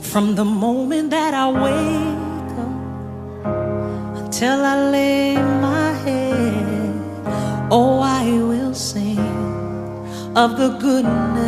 From the moment that I wake up until I lay my head, oh, I will sing of the goodness